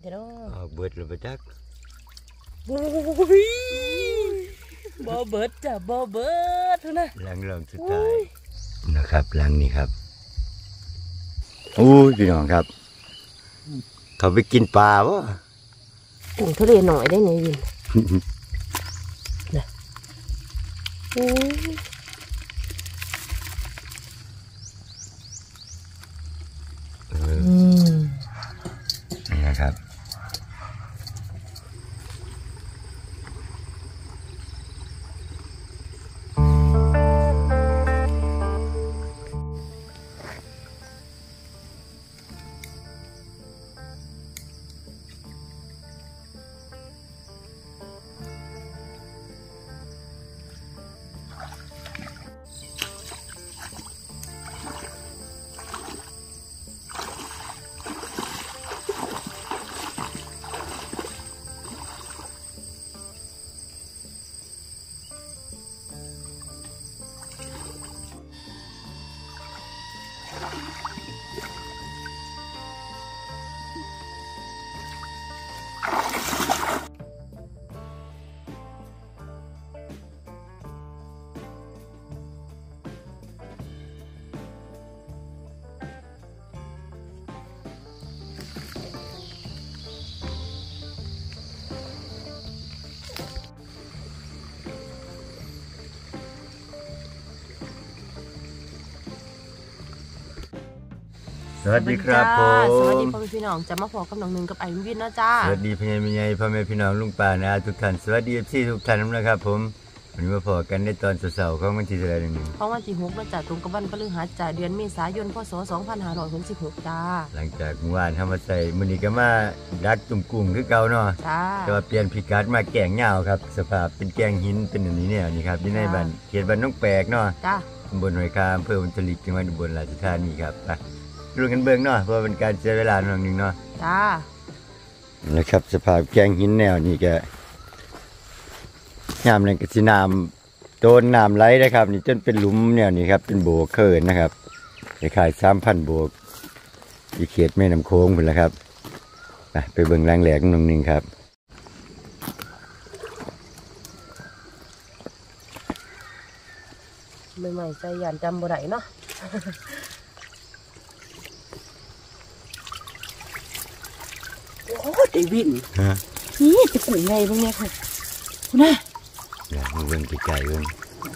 จะได้เบิดเลยไปจักบ่เบิดจ้ะบ่เบิดนะหลังสุดท้ายนะครับหลังนี้ครับอู้พี่น้องครับเขาไปกินปลาวะกุ้งทะเลหน่อยได้ไงยินนะนี่นะครับสวัสดีครับผมสวัสดีพ่อแม่พี่น้องจะมาพบกับน้องหนึ่งกับไอ้วินนะจ้าสวัสดีพี่ใหญ่พ่อแม่พี่น้องลุงป้านะทุกท่านสวัสดีพี่ทุกท่านนะครับผมวันนี้มาพบกันในตอนเสาร์ของวันที่อะไรหนึ่งของวันที่6นะจ้าตรงกับวันพฤหัสจ้าเดือนเมษายนพศ2566จ้าหลังจากเมื่อวานทำมาใส่มื้อนี้ก็มาดักตุ่มกุ้งคือเก่าเนาะจ้าแต่ว่าเปลี่ยนพิกัดมาแกงเหงาครับสภาพเป็นแกงหินเป็นอย่างนี้เนี่ยนี่ครับที่ในบ้านเขตบ้านน้องแปลกเนาะจ้าตำบลหอยคาอำเภออุตลิกจังหวัดอุบลราชธานีครับไปดูกันเบื้องเนาะเพราะเป็นการเสียเวลาหนึ่งเนาะจ้านะครับสภาพแกงหินแนวนี่แกยามในกระสีน้ำโดนน้ำไหลนะครับนี่จนเป็นหลุมเนี่ยนี่ครับเป็นโบกเขินนะครับคล้ายๆ3,000 โบกอีเขตแม่น้ำโค้งพุ่นละครับไปเบื้องแรงแหลกหนึ่งครับใหม่ๆใจยันจำบ่ได้เนาะโอ้เดวินนี่จะกุ้งไงบ้างเนี่ยค่ะคุณน่ะอยากเบิ่งไกลๆเบิ่ง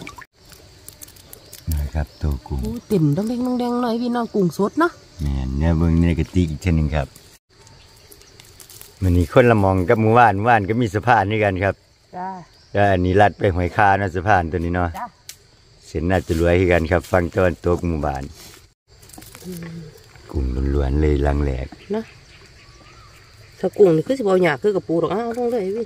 นะครับตัวกุ้งเต็มต้องแดงหน่อยพี่น้องกุ้งสดเนาะเนี่ยเบิ่งในกระติกอีกชนิดครับมันนี่คนละมองกับหมู่บ้านก็มีสะพานนี่กันครับจ้าแล้วอันนี้ลัดไปหอยคาเนาะสะพานตัวนี้เนาะเส้นน่าจะรวยกันครับฟังตอนตัวหมู่บ้านกุ้งล้วนๆเลยลังแหลกนะถ้ากุ้งนี่คือสิบเอาหยาคือกับปูหรอกลงเลยพี่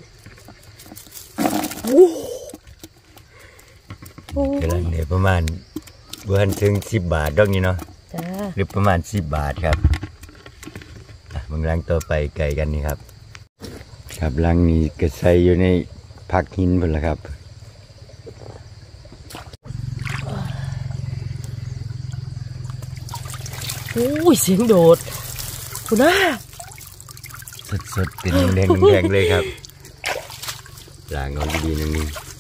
กำลังเนี่ยประมาณเบื้องถึง10 บาทดอกนี้เนาะหรือประมาณ10 บาทครับบางรังต่อไปไก่กันนี่ครับครับรังนี้ก็ใส่อยู่ในพักหินพุ่นละครับโอ้ยเสียงโดดคุณน่าสดเป็นแดงเลยครับล้างเอาดีๆนึง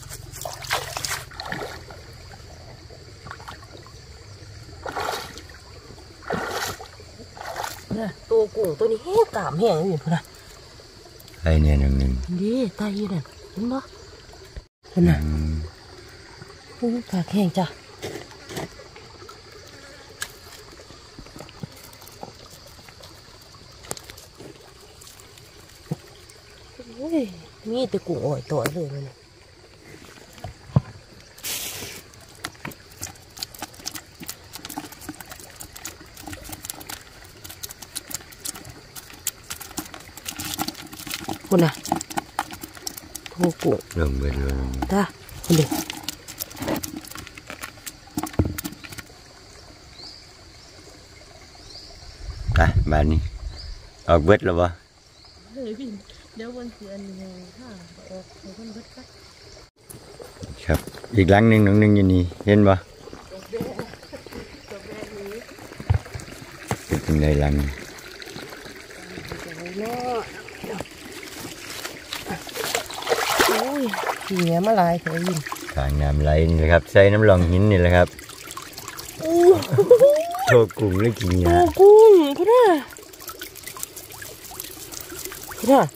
นี่ตัวกุ้งตัวนี้แห้งกล้ามแห้งอยู่พุ่นน่ะไอ้เนี่ยนึงดีตายอยู่นั่นเห็นบ่พุ่นน่ะโอ้กล้ามแห้งจ้ะมีแต่กุ้งอ่อยตัวเลยมันคุณน่ะโทกุ้งเริ่มเบื่อเลยจ้าคุณดิไปบ้านนี้ออกเบิดแล้ววะเดี๋ยววันเสียนี่ค่ะออกให้คนเบิดครับอีกหลังหนึ่งอยู่นี่เห็นปะเป็นยังไงหลังโอ้ยขี้แง่มาลายเถอะยินทางน้ำไหลนี่แหละครับใส่น้ำรองหินนี่แหละครับโชกุ้งหรือขี้แง่กุ้งพุ่นน่ะพุ่นน่ะ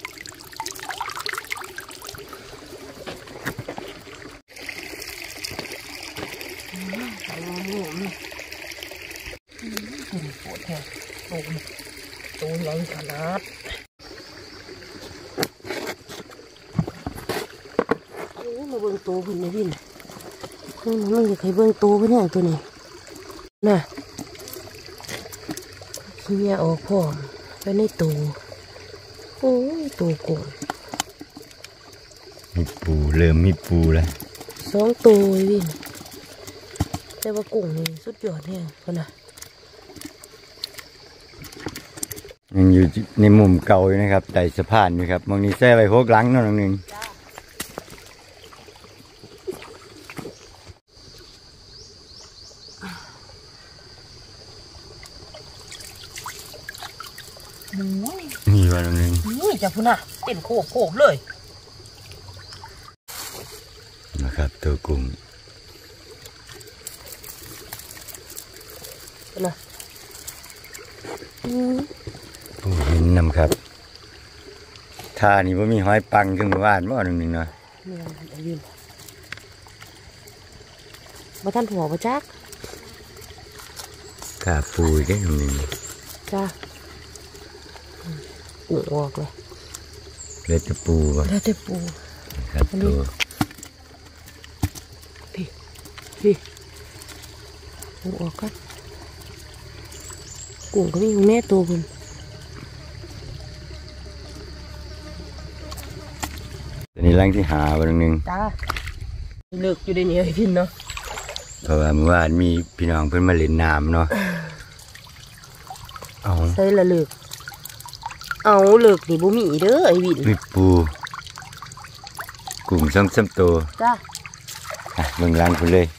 ปวดแท้ตัวใหญ่ขนาดมาเบิ่งโตพุ่นนะพี่น้องอยากให้เบิ่งโตพุ่นเนี่ยตัวนี้น่ะขี้แง่ออกพร้อมไปในโตโอ้ยโตกุ้งมีปูเริ่มมีปูแล้ว 2 ตัวพี่แต่ว่ากุ้งนี่สุดยอดแน่พุ่นน่ะยังอยู่ในมุมเก่าอยู่นะครับไต่สะพานอยู่ครับมองนี้แซ่ไปโคกหลังนั่นนึงนี่ว่านึงนี่จ้ะพุ่นน่ะเต็มโคบเลยนะครับตัวกุ้งนะปูหินนำครับท่านี่ว่ามีหอยปังขึ้นมาบ้านว่านึงเนาะมาท่านหัวมาจักกาปูได้นึงจ้าปูออกเลยเลยจะปูป่ะเลยจะปูครับตัวพี่ปูออกกันกุ้งก็มีแม่ตัวคุณตอนนี้ร่างที่หาวันนึงจ้าเลิกอยู่ในนี้พี่เนาะเพราะว่าเมื่อวานมีพี่น้องเพิ่นมาเล่นน้ำเนาะเอาใส่ละเลิกเอาเลิกนี่บ่มีเด้อไอ้วินมีปูกุ้ง3-3ตัวจ้าเบิ่งร่างคุณเลย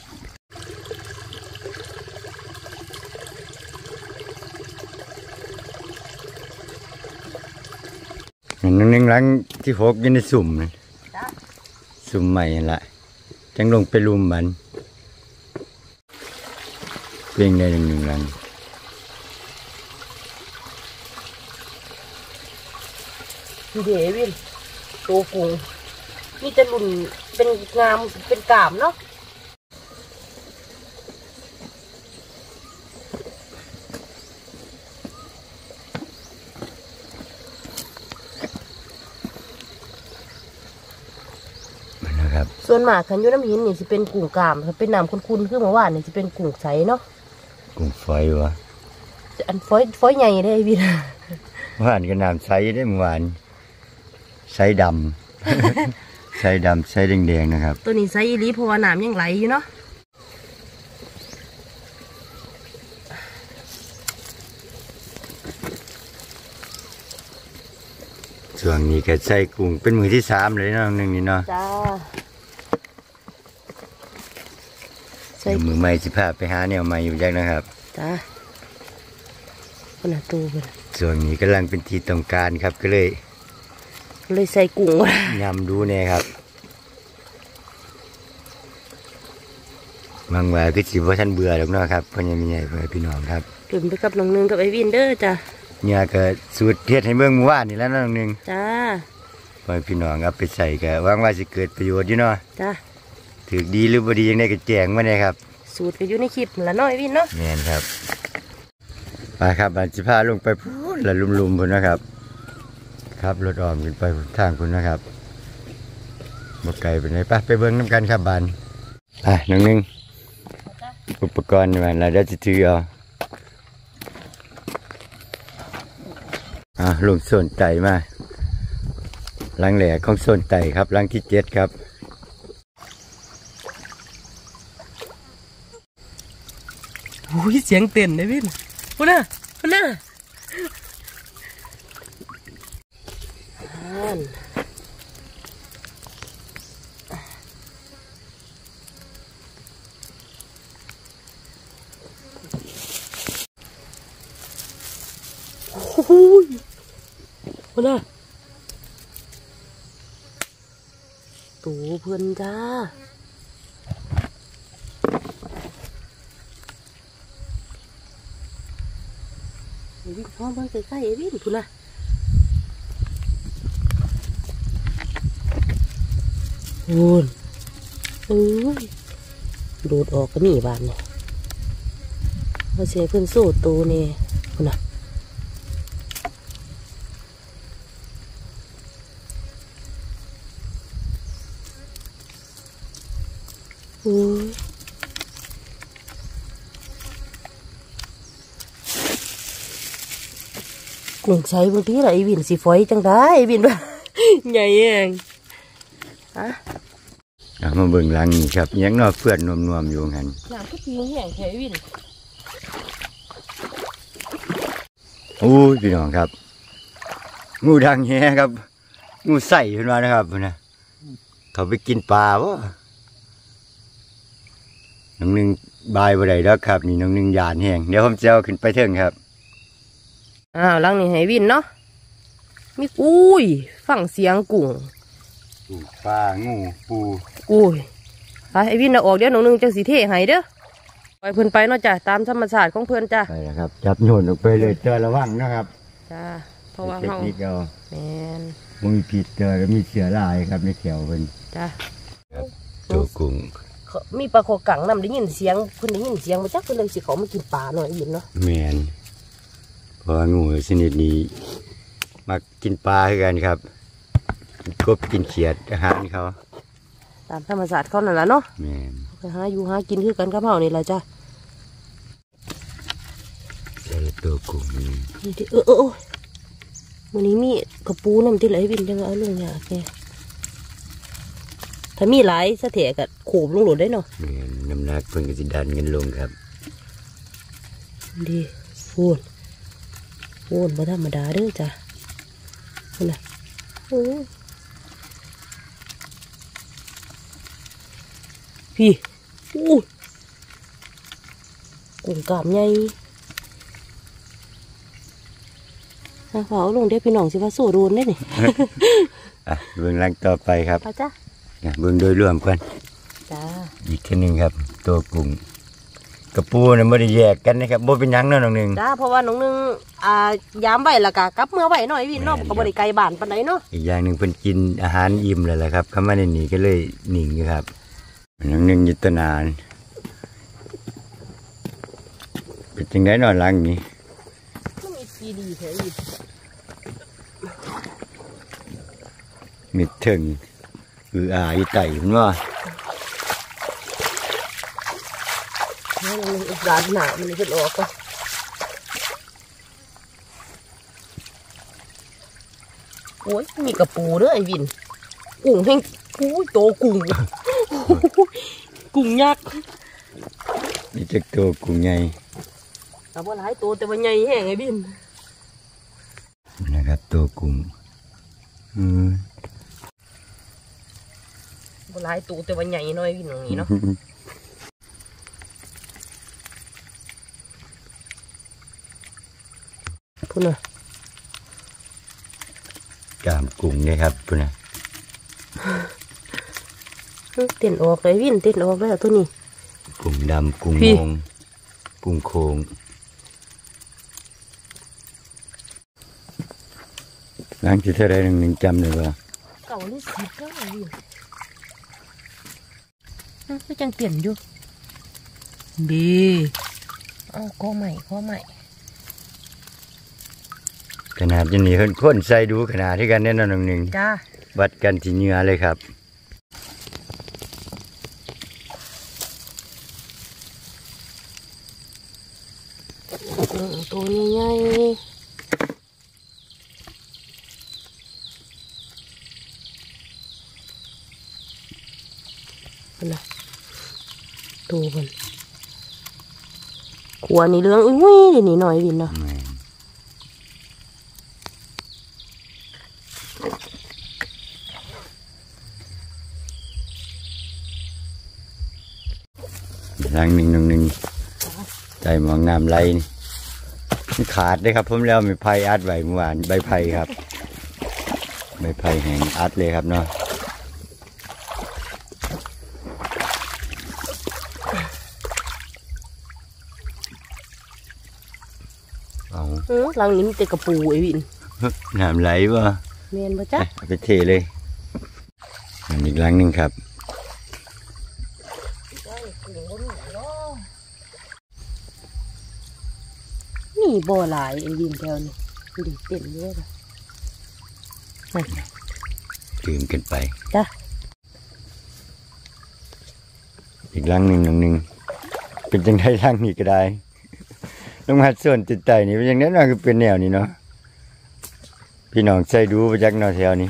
นึงล้างที่6อยู่ในสุ่มนะสุ่มใหม่ละจังลงไปลุมมันเพียงได้1ล้างพี่เดวินโตกุ้งนี่จะรุ่นเป็นงามเป็นกามเนาะส่วนมากขันยุน้ำหินนี่จะเป็นกุ้งกามถ้าเป็นน้ำคุ้นๆคือเมื่อวานนี่จะเป็นกุ้งใสเนาะกุ้งฝอยวะอันฝอยใหญ่ได้พี่ว่านก็น้ำใสได้เมื่อวานใสดำใสดำใสแดงๆนะครับตัวนี้ใสอีหลีเพราะว่าน้ำยังไหลอยู่เนาะช่วงนี้ก็ใส่กุ้งเป็นมือที่3เลยเนาะนึงนี่เนาะจ้าใส่มือใหม่สิพาไปหาแนวใหม่อยู่จังนะครับจ้าขนาดตัวกันช่วงนี้กำลังเป็นที่ต้องการครับก็เลยใส่กุ้งยำดูเนี่ยครับบางวันก็สิว่าท่านเบื่อหรอกเนาะครับเพราะยังมีใหญ่พี่น้องครับตื่นไปกับน้องนึงกับไอ้วินเดอร์จ้าเนี่ยก็สูตรเฮ็ดให้เบิ่งเมื่อวานนี่แล้วน้องนึงจ้าพอพี่น้องเอาไปใส่ก็หวังว่าสิเกิดประโยชน์อยู่เนาะจ้าถือดีหรือบ่ดียังได้ก็แจ้งมาได้ครับสูตรก็อยู่ในคลิปละน้อยวินเนาะแม่นครับไปครับบัดสิพาลงไปพูดละลุมๆพุ่นนะครับครับรถอ้อมขึ้นไปทางพุ่นนะครับบ่ไกลไปไหนไปเบิ่งนำกันครับบ้านน้องนึงอุปกรณ์นี่มันเราจะถือเอาลงโซนไต่มาลังแหลกของโซนไต่ครับลังที่7ครับโอ้ยเสียงเต้นเลยพี่พุ่นน่ะโอ้ยคนน่ะตูเพื่อนจ้าวิ่งพร้อมเพิ่งใกล้ๆวิ่งคุณน่ะโอ้ยโดดออกก็หนีบ้านเนี่ยมาเสียเพื่อนสู้ตูเนี่ยคุณน่ะโอ้ยกุ้งใช้บางทีละไอวินสีฝอยจังได้ไอวินว่าใหญ่เองฮะมาเบิ่งหลังนี่ครับยังนอกเพื่อนนวมๆอยู่หันหลังก็ตีแห้งแค่วินโอ้ยพี่น้องครับงูดังแฮครับงูใส่ขึ้นมานะครับนะเขาไปกินปลาวะน้องนึงบายบ่ได้แล้วครับนี่น้องนึงยานแห้งเดี๋ยวผมจะเอาขึ้นไปเถิงครับหลังนี่ให้วินเนาะมีอุ้ยฟังเสียงกุ้งปลางูปูอุ้ยไปไอวินเอาออกเดี๋ยวน้องนึงจังสีเทให้เด้อปล่อยเพื่อนไปเนาะจ้ะตามธรรมชาติของเพื่อนจ้ะไปแล้วครับจับโยนออกไปเลยเจอระวังนะครับจ้าเพราะว่าเทคนิคเอาแมนมีผิดเจอแล้วมีเสือลายครับในแถวเพิ่นจ้าตัวกุ้งมีปลาโคกังนำได้ยินเสียงเพิ่นได้ยินเสียงมาจากเพิ่นเลยสิเขามากินปลาหน่อยยินเนาะแมนเพราะงูชนิดนี้มากินปลาคือกันครับกบกินเขียดอาหารเขาตามธรรมชาติเขานั่นแหละเนาะแมนหาอยู่หากินคือกันกับเฮานี่แหละจ้ะเจอตัวกุ้งนี่วันนี้มีกระปูน้ำที่ไหลวินจังเอาลงยากแกถ้ามีหลายสะเถกะโขบลงหลุดได้เนาะน้ำหนักเพิ่งจะดันเงินลงครับดีโอนบ่ธรรมดาเด้อจ้ะนี่นะพี่กุ้งกามใหญ่เผาลงได้พี่น้องสิว่าโซโดนได้นี่เบื้องหลังต่อไปครับจ้ะเบื้องโดยรวมกันจ้าอีกทีหนึ่งครับตัวกุ้งกระปูเนี่ยไม่ได้แยกกันนะครับโบเป็นยังเนาะน้องหนึ่งจ้าเพราะว่าน้องหนึ่งยามไว้ละกะกับเมื่อไว้หน่อยพี่น้องก็บริไกลบ้านปานไหนเนาะอีกอย่างหนึ่งเป็นกินอาหารอิ่มเลยแหละครับเข้ามาในนี้ก็เลยหนิ่งครับน้องหนึ่งยุตนานเป็นจังไดนอนหลังนี้มีซีดีแท้อีกมิดถึงอีไต่มันว่าให้มันร้านหนามันจะออกก็โอ้ยมีกระปูด้วยไอ้วินกุ้งแห้งโตกุ้งกุ้งยักษ์นี่จะตัวกุ้งใหญ่แต่ว่าหลายตัวแต่ว่าใหญ่แห้งไอ้วินนะครับตัวกุ้งหลายตัวแต่ว่าใหญ่น้อยวินตรงนี้เนาะพุ่นน่ะกามกุ้งเนี่ยครับพุ่นน่ะเต้นออกเลยวินเต้นออกแล้วตัวนี้กุ้งดำกุ้งมงกุ้งโคงหลังที่เท่าไรหนึ่งจำเลยว่าเก่าเลยสิก็วินก็จังเปลี่ยนอยู่ดีข้อใหม่ขนาดนี้คนใส่ดูขนาดที่กันแน่นอนหนึ่งจ้าวัดกันที่เนื้อเลยครับตัวนี้ใหญ่นะตัวมันขวานี่เรื่องอุ้ยนี่หน่อยวินเนาะหลังหนึ่งใจมองน้ำไหลนี่ขาดเลยครับผมแล้วมีไผ่อัดไว้เมื่อวานใบไผ่ครับใบไผ่แห้งอัดเลยครับเนาะเอาหลังนี้มีแต่กระปูไอ้วินน้ำไหลวะเมนบ่จ๊ะเอาไปเทเลยอันอีกหลังหนึ่งครับนี่บ่อหลายไอ้วินแถวนี้ดิเต็มเยอะเลยตื่นกันไปจ้ะอีกหลังหนึ่งเป็นจังได้หลังนี้ก็ได้ลงมาส่วนติดใจนี่เป็นอย่างนั้นว่าคือเป็นแนวนี้เนาะพี่น้องใส่ดูไปจากแนวแถวนี้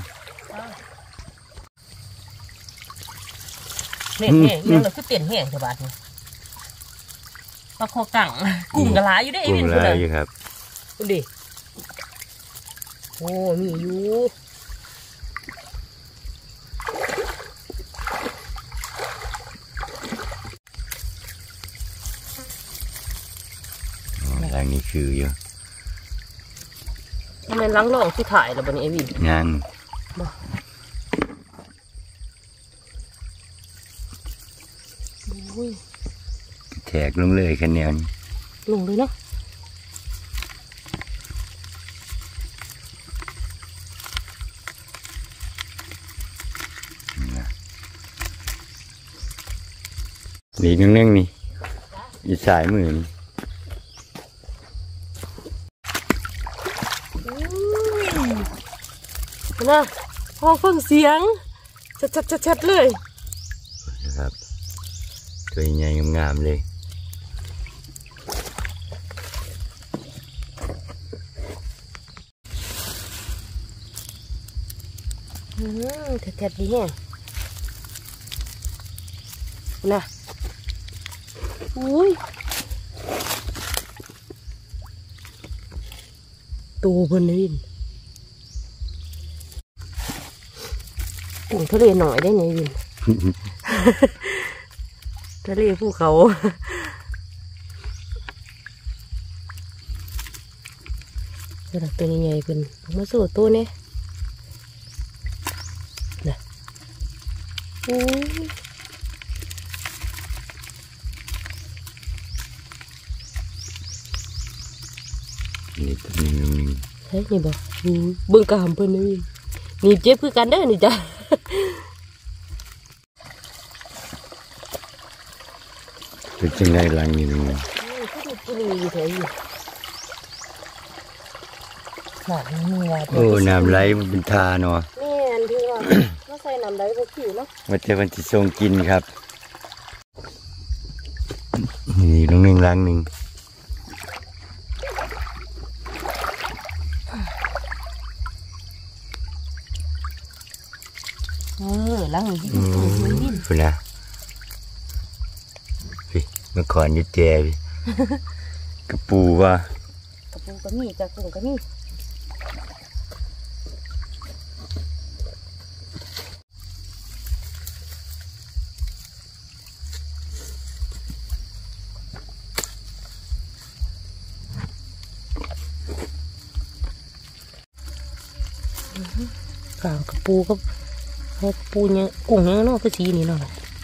เนี่ยเนี่ยเราคือเปลี่ยนแห้งสบายนี่ปลาคอกังกุ้งกระลาอยู่ได้ไอ้กุ้วิงนลายอยู่ครับคุณดิโอ้มีอยู่หลังนี้คืออยู่ทำไมล้างหลอกที่ถ่ายแล้วบันนี้ไอ้วินงานอุ้ยแทกลงเลยคันแนวนี้ลงเลยเนาะนี่นึงนี่อีสายมือนี่นะพอฟังเสียงชัดเลยนะครับตัวใหญ่งามๆเลยแทบดีแห้งนะอุ้ยตูเพิ่นนี่กุ้งทะเลหน่อยได้ไงวิน ทะเลภูเขาสำหรับตัวใหญ่ๆเป็นมาสู้ตัวนี้นะโอ้ยนี่ตัวนึงเฮ้ยนี่บอกเบิ่งกามเพิ่นนี่นี่เจ็บคือกันเด้อนี่จ้ะเป็นจังไดหลังนี้นึงตัวนี้อยู่แถวอยู่หนาเนื้อโอ้น้ำไหลมันเป็นทาเนาะแม่นที่ว่าเขาใส่น้ำได้บ่ผิวเนาะว่าจะมันสิส่งกินครับนี่ลงหนึ่งหลังหนึ่งล้างนี่คุณนะพี่เมื่อก่อนยึดแจพี่ กระปูว่ากระปูก็มีจ้ะกุ้งก็มีกางกระปูก็กระปูเนี่ยกุ้งเนี่ยเนาะคือสีนี่เนาะ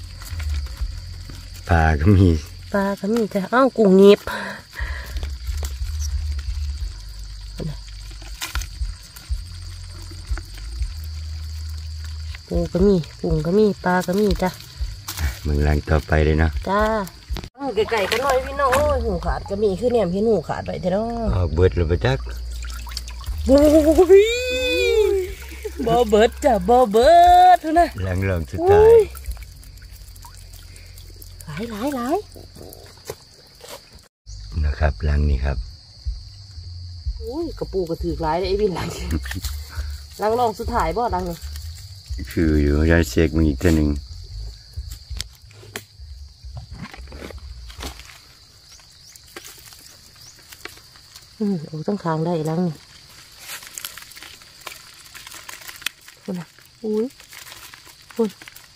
ปลาก็มีปลาก็มีจ้ะอ้าวกุ้งเงียบปูก็มีกุ้งก็มีปลาก็มีจ้ะมึงหลังต่อไปเลยเนาะจ้าไก่ๆกันหน่อยพี่น้องโอ้ยหูขาดก็มีคือเนี่ยพี่หนูขาดไปเถอะเนาะออกเบิดเลยปะจักโอ้ยบ่เบิดจ้ะบ่เบิดเถอะนะหลังลองสุดท้ายหลายนะครับหลังนี้ครับอุ้ยกระปูกระถือหลายเลยไอ้วินหลังหลังลองสุดท้ายบ่หลังนี่คืออยู่ยาเช็คมึงอีกตัวหนึ่งโอ้ต้องค้างได้หลังนี่คุณน่ะอุ้ยคุณ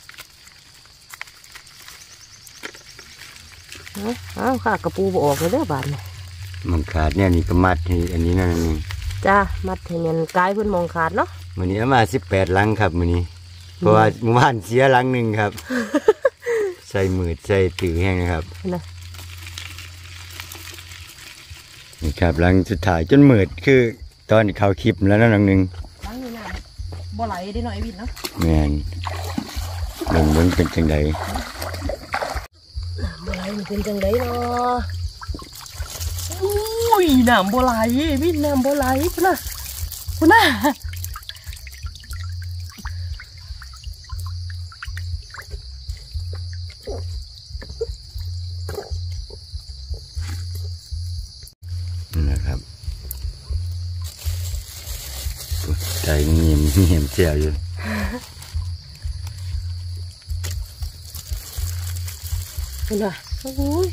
อ้าวค่ะกระปูบ่ออกเลยเด้อบาดนี่มันขาดเนี่ยนี่ก็มัดให้อันนี้นั่นนี่จ้ามัดให้เงินกายเพิ่นมองขาดเนาะมื้อนี้เอามา18ลังครับมื้อนี้เพราะว่าหมู่บ้านเสียลังหนึงครับ ใส่มืดใส่ถือแห้งนะครับนี่ครับลังสุดท้ายจนมืดคือตอนเขาคลิปแล้วนั่นลังหนึงลังนี้น่ะบ่ไหลได้หน่อยวินเนาะแม่นเบิ่งเป็นจังได๋บ่ไหลมันเป็นจังไดเนาะอุ้ยน้ำบ่ไหลวินน้ำบ่ไหลพุ่นน่ะนะครับใจเงียบเจียวอยู่เห็นป่ะโอ้ย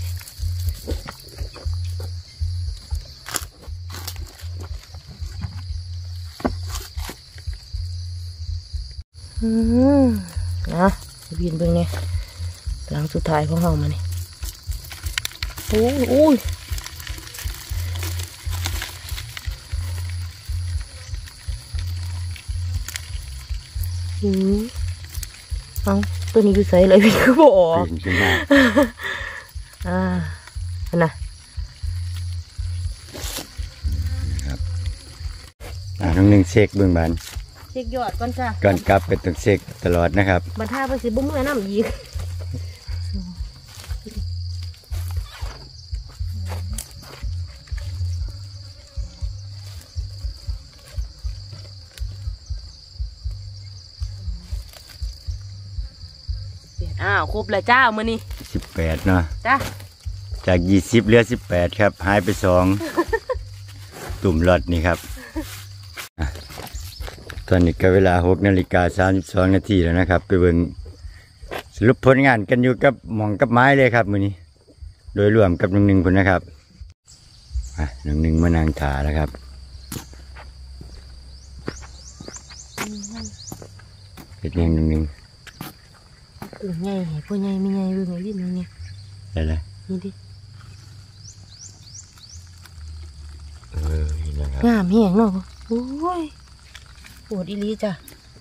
นะบินเบิ่งเนี่ยหลังสุดท้ายของเรามาเนี่ยโอ้ยเอาตัวนี้อยู่ใส่เลยพี่ก็บอกนะน้องหนึ่งเช็คเบื้องบานเช็คยอดก่อนจ้ะก่อนกลับไปต้องเช็คตลอดนะครับบรรท่าไปสิบุ้มเมื่อน้ำยีครบแล้วจ้ามื้อนี้ 18เนาะจ้าจาก20เหลือ18ครับหายไป2 ตุ่มรอดนี่ครับตอนนี้ก็เวลา6:32 นาทีแล้วนะครับไปเบิ่งสรุปผลงานกันอยู่กับหม่องกับไม้เลยครับมื้อนี้โดยรวมกับ1 ๆพุ่นนะครับ1 มานั่งถาแล้วครับเป็นยัง1 ตัวใหญ่พวกใหญ่ไม่ใหญ่เบิ่งไอ้ดินี่อะไรนี่ดินะครับงามแห้งเนาะโอ้ยปวดอีลีจ้ะ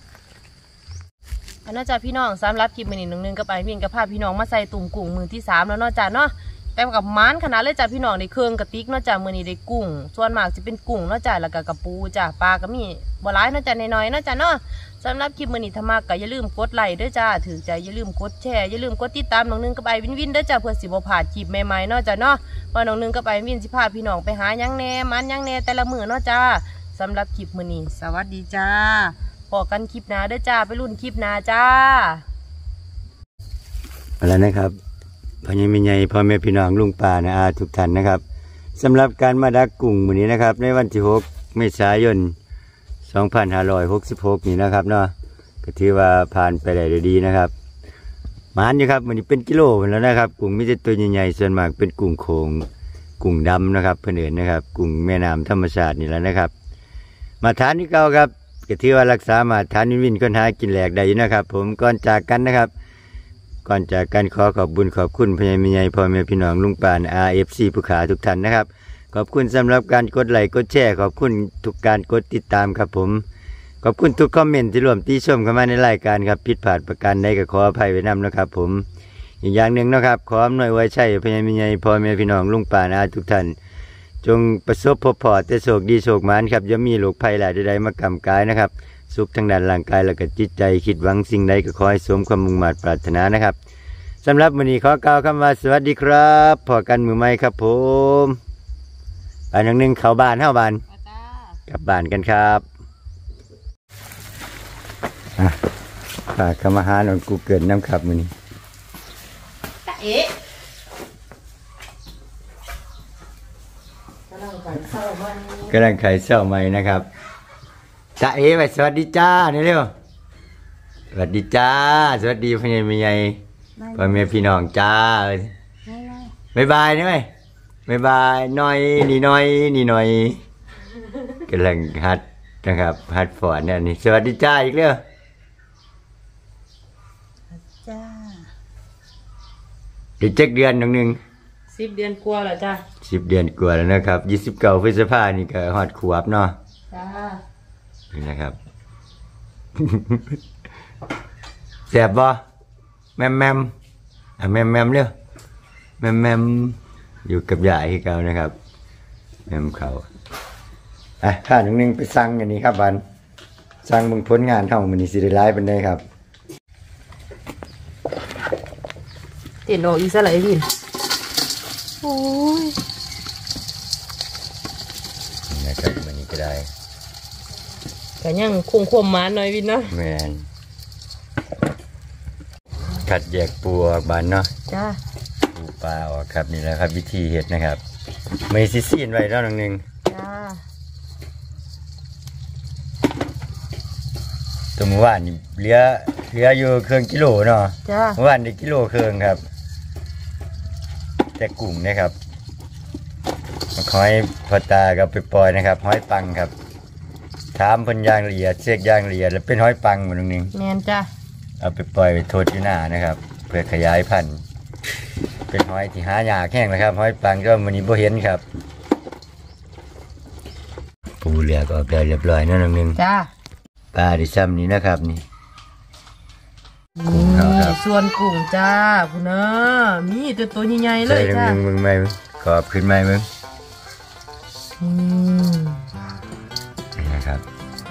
อันน่าจะพี่น้องสำหรับคลิปมื้อนี้นึงกับไอ้วินกับพาพี่น้องมาใส่ตุ่มกุ้งมือที่3แล้วเนาะจ้ะเนาะแต่กับมันขนาดเลยจ้ะพี่น้องได้เครื่องกระติกเนาะจ้ะมื้อนี้ได้กุ้งส่วนมากจะเป็นกุ้งเนาะจ้ะแล้วก็กระปูจ้ะปลาก็มีบ่หลายเนาะจ้ะน้อยๆเนาะจ้ะเนาะสำหรับคลิปมื้อนี้ถ้ามากก็อย่าลืมกดไลค์ด้วยจ้าถือใจอย่าลืมกดแชร์อย่าลืมกดติดตามน้องนึงกับไอวินด้วยจ้าเพื่อสิบ่พลาดคลิปใหม่ๆเนาะจ้าเนาะว่าน้องนึงกับไอวินสิพาพี่น้องไปหายังแน่มันยังแน่แต่ละมื้อเนาะจ้าสำหรับคลิปมื้อนี้สวัสดีจ้าพอกันคลิปหน้าด้วยจ้าไปรุ่นคลิปหน้าจ้าอะไรนะครับพ่อใหญ่แม่ใหญ่พ่อแม่พี่น้องลุงป้านะทุกท่านนะครับสำหรับการมาดักกุ้งมื้อนี้นะครับในวันที่6 เมษายน2566นี่นะครับเนาะก็ถือว่าผ่านไปได้ดีนะครับหมานอยู่ครับมันนี้เป็นกิโลแล้วนะครับกุ้งมีแต่ตัวใหญ่ๆส่วนมากเป็นกุ้งโขงกุ้งดำนะครับเพื่อนๆนะครับกุ้งแม่น้ำธรรมชาตินี่แหละนะครับมาทานที่เก่าครับก็ถือว่ารักษามาทานวินค้นหากินแหลกได้อยู่นะครับผมก่อนจากกันนะครับก่อนจากกันขอขอบบุญขอบคุณพ่อใหญ่แม่ใหญ่พ่อแม่พี่น้องลุงป้าRFC ผู้ขาทุกท่านนะครับขอบคุณสำหรับการกดไลค์กดแชร์ขอบคุณทุกการกดติดตามครับผมขอบคุณทุกคอมเมนต์ที่ร่วมติชมเข้ามาในรายการครับผิดพลาดประการใดก็ขออภัยไว้นำนะครับผมอีกอย่างหนึ่งนะครับขออำนวยไว้ใช่พญามิญญพ่อแม่พี่น้องลุงป่านาทุกท่านจงประสบพบพอแต่โชคดีโชคหมานครับอย่ามีโรคภัยหลายใดๆมากำกายนะครับสุขทางด้านร่างกายและก็จิตใจคิดหวังสิ่งใดก็ขอให้สมความมุ่งมั่นปรารถนานะครับสำหรับวันนี้ขอกล่าวคำว่าสวัสดีครับพอกันมือใหม่ครับผมอันหนึ่งเข้าบ้านเข้าบ้านกลับบ้านกันครับฝากคำอาหารของกูเกิดน้ำขับมือนี้กำลังไข่เศร้าใหม่นะครับจ้าไปสวัสดีจ้านี่เร็วสวัสดีจ้าสวัสดีพ่อใหญ่แม่ใหญ่พ่อแม่พี่น้องจ้าบ๊ายบายนี่ไหมบ๊ายบายหน่อยนี่หน่อยนี่หน่อยกำลังฮัดนะครับฮัดฝอนเนี่ยนี่สวัสดีจ้าอีกเร็วจ้าอีก7 เดือนหนึ่ง 10 เดือนกว่าแล้วจ้า 10 เดือนกว่าแล้วนะครับ29 พฤษภาคมนี่ก็ฮอดขวบเนาะจ้านี่นะครับแสบบ่แมมแมมเร็วแมมอยู่กับยายที่เก่านะครับแมมเขาข้าหนึ่งไปสั่งอันนี้ครับบันสั่งมึงผลงานเท่ามันนี่สิได้ร้ายเป็นได้ครับเตียนออกอีกซะเลยวินโอ้ยนะครับมันนี้ก็ได้แต่ยังคมมาหน่อยวินเนาะแมนขัดแยกปูออกบานเนาะจ้าปูปลาออกครับนี่แหละครับวิธีเห็ดนะครับไม่ซิซีนไว้แล้วนึงจ้าตัวเมื่อวานนี่เหลืออยู่เครื่องกิโลเนาะจ้าเมื่อวานได้กิโลเครื่องครับแต่กุ้งนะครับหอยพอตากับไปปล่อยนะครับหอยปังครับถามเพิ่นย่างละเอียดเช็คย่างละเอียดแล้วเป็นหอยปังหมดนึงแม่นจ้าเอาไปปล่อยไปโทษอยู่หน้านะครับเพื่อขยายพันธุ์เป็นหอยที่หายากแห้งนะครับหอยปังก็มันนี้บ่เห็นครับปูเหลือก็ออกได้เรียบร้อยนั่นนึงจ้าปลาดิซ้ำนี้นะครับนี่กุ้งครับส่วนกุ้งจ้าคุณเนาะมีตัวใหญ่ๆเลยจ้ามึงไม่ขอบขึ้นไหมมึงนะครับ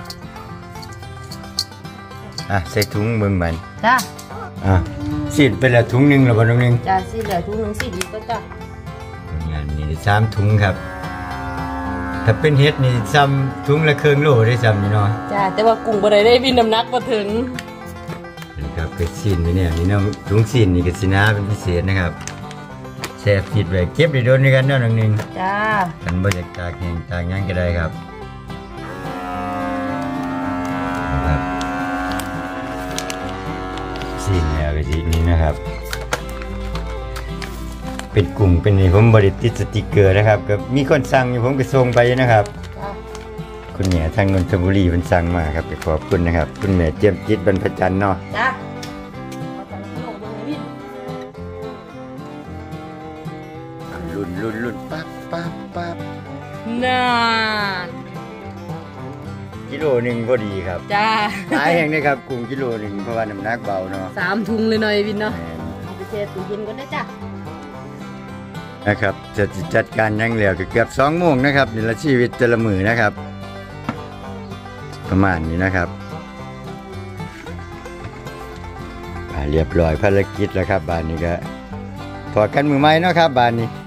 ใส่ถุงมึงมันจ้าสีดไปละถุงหนึ่งหรือเปล่าถุงหนึ่งจ้าสีดเหลือถุงหนึ่งสีดอีกก็จ้างานนี้3 ถุงครับถ้าเป็นเฮ็ดนี่ซ้ำถุงละครึ่งโลได้ซ้ำนี่เนาะจ้าแต่ว่ากุ้งบ่ได้บินน้ำหนักมาถึงนี่ครับเป็นซีนไปเนี่ยนี่เนาะถุงซีนนี่ก็สินาเป็นพิเศษนะครับแช่ฟิตไว้เก็บได้โดนด้วยกันเนาะนึงจ้ากันบ่อยากตากแห้งตากหยังก็ได้ครับซีนเนี่ยก็ทีนี้นะครับเป็นกลุ่มเป็นนี่ผมบริติดสติกเกอร์นะครับก็มีคนสั่งอยู่ผมก็ส่งไปนะครับคุณแม่ทางนนทบุรีมันสั่งมาครับขอบคุณนะครับคุณแม่เจียมจิตบรรพจันทร์เนาะจ้ารุ่นปั๊บนานกิโลหนึ่งพอดีครับจ้าหลายแห่งนะครับกุ้งกิโลหนึ่งเพราะว่าน้ำหนักเบาเนาะ 3 ถุงเลยหน่อยวินเนาะเอาไปแช่ตู้เย็นก็ได้จ้านะครับจะจัดการยังเหลือเกือบ2 โมงนะครับนี่ละชีวิตแต่ละมือนะครับประมาณนี้นะครับเรียบร้อยภารกิจแล้วครับบ้านนี้ก็พอกันมือไม้เนาะครับบ้านนี้